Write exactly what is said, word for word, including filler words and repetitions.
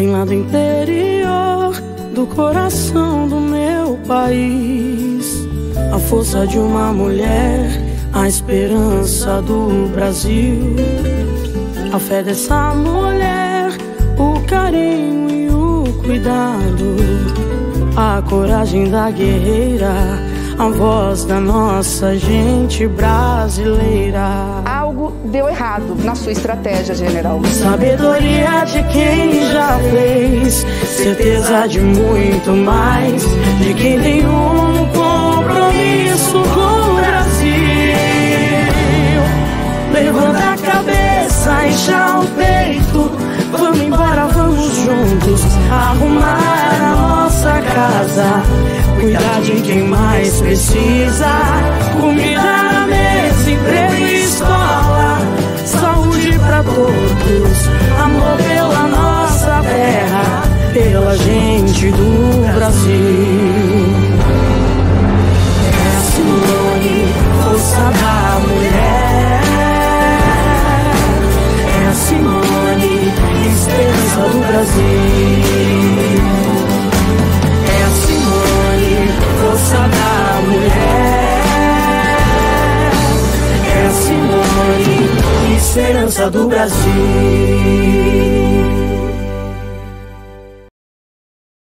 Vem lá do interior, do coração do meu país. A força de uma mulher, a esperança do Brasil. A fé dessa mulher, o carinho e o cuidado. A coragem da guerreira, a voz da nossa gente brasileira. Algo deu errado na sua estratégia, general. Sabedoria de quem já fez, certeza de muito mais, de quem tem um compromisso com o Brasil. Levanta a cabeça, encha o peito, vamos embora, vamos juntos arrumar a nossa casa, cuidar de quem mais precisa, comida na mesa, emprego e escola, saúde pra todos, amor pela nossa terra, pela gente do Brasil. É a Simone, força da mulher. É a Simone, esperança do Brasil. É a Simone, força da mulher. É a Simone, esperança do Brasil.